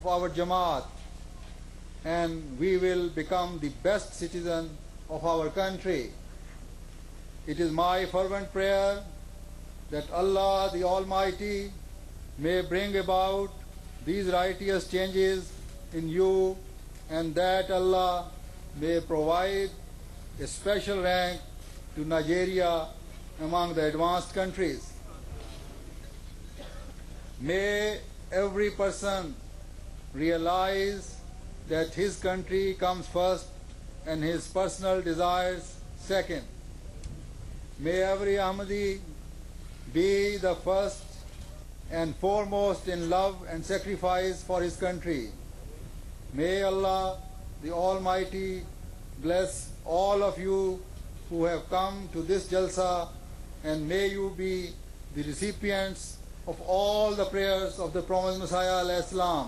our Jamaat, and we will become the best citizen of our country. It is my fervent prayer that Allah the Almighty may bring about these righteous changes in you, and that Allah may provide a special rank to Nigeria among the advanced countries. May every person realize that his country comes first and his personal desires second. May every Ahmadi be the first and foremost in love and sacrifice for his country. May Allah the Almighty bless all of you who have come to this Jalsa, and may you be the recipients of all the prayers of the promised Messiah alayhi salam.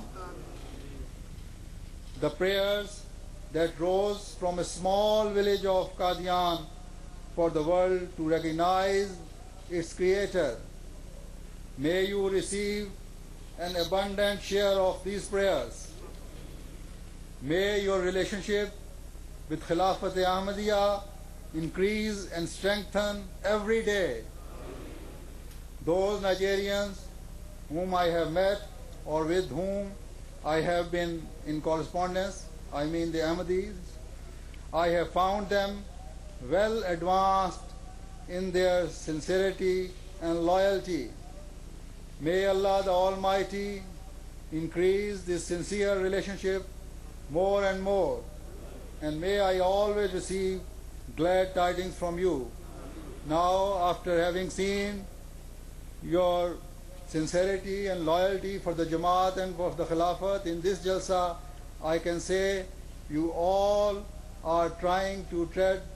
The prayers that rose from a small village of Qadian for the world to recognize its creator. May you receive an abundant share of these prayers. May your relationship with Khilafat Ahmadiyya increase and strengthen every day. Those Nigerians whom I have met or with whom I have been in correspondence, I mean the Ahmadis, I have found them well advanced in their sincerity and loyalty. May Allah the Almighty increase this sincere relationship more and more, and may I always receive glad tidings from you. Now, after having seen your sincerity and loyalty for the Jamaat and for the Khilafat in this Jalsa, I can say you all are trying to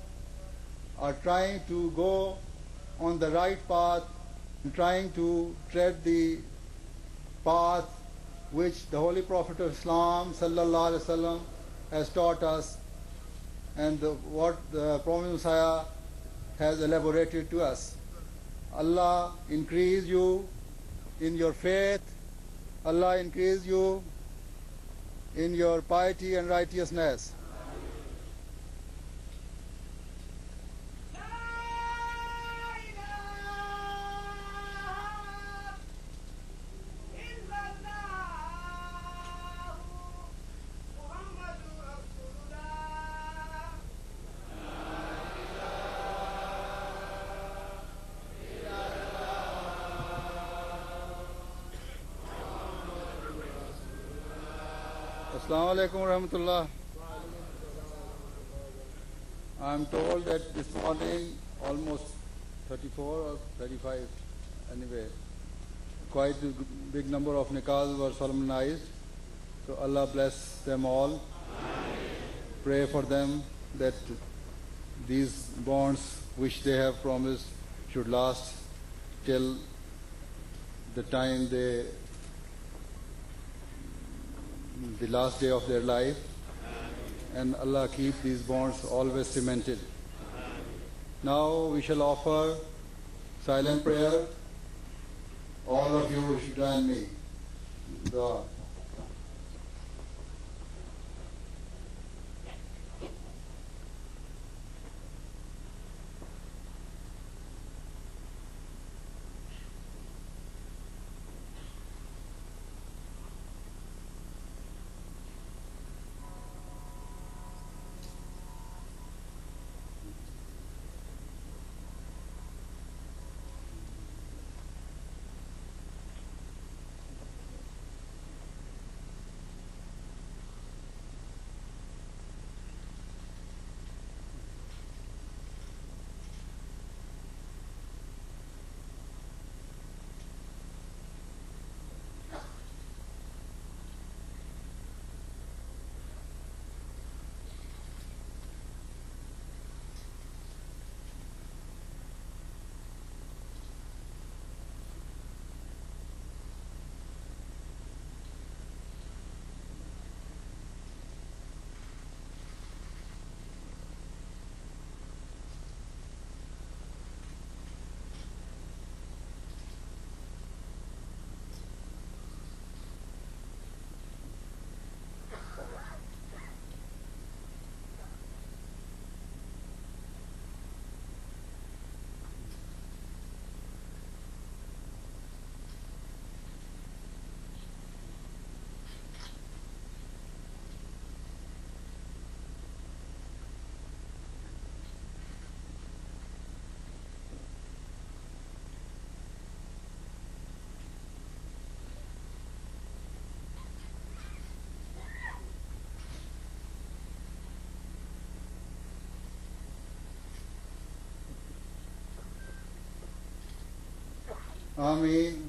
go on the right path, and trying to tread the path which the Holy Prophet of Islam sallallahu alaihi wasallam has taught us, and what the Prophet Messiah has elaborated to us. Allah increase you in your faith. Allah increase you in your piety and righteousness. Assalamu alaikum warahmatullah. I am told that this morning almost 34 or 35, anyway, quite a big number of nikahs were solemnized. So Allah bless them all. Pray for them that these bonds which they have promised should last till the time the last day of their life, and Allah keep these bonds always cemented. Now we shall offer silent prayer. All of you should join me. Dua. आमीन।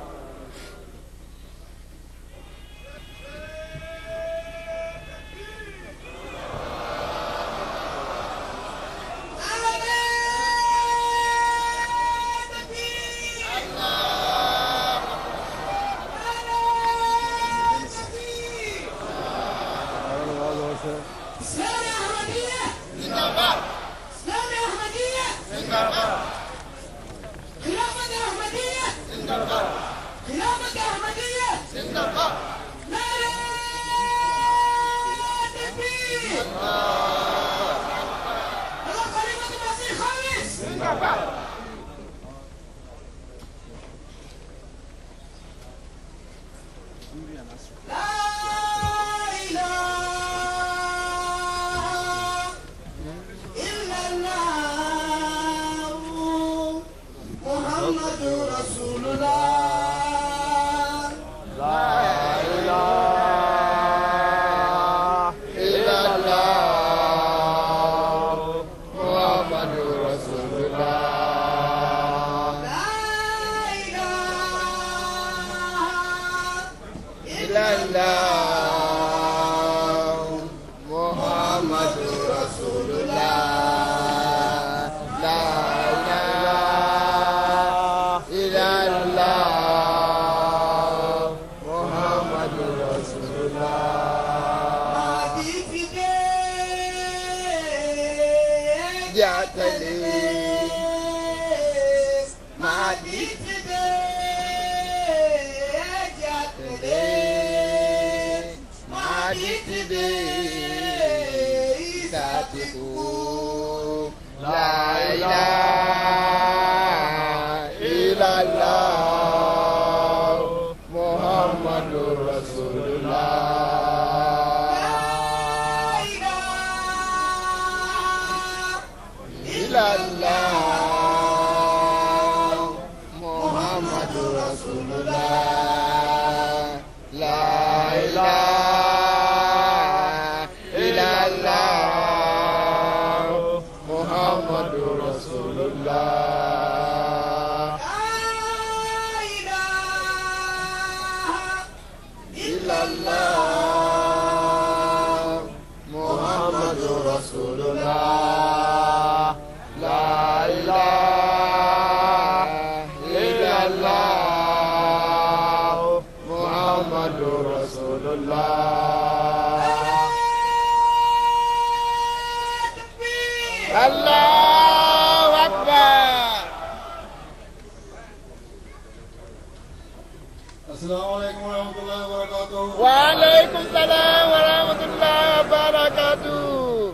वालेकुम सलाम व रहमतुल्लाहि व बरकातुहू।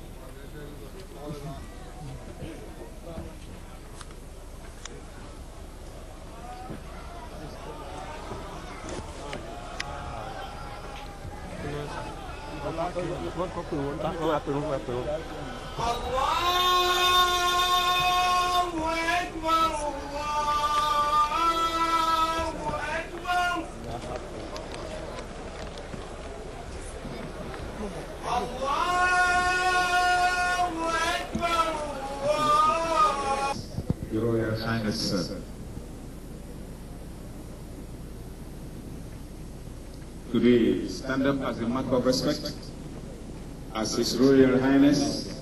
Your Royal Highness, sir. Could we stand up as a mark of respect as His Royal Highness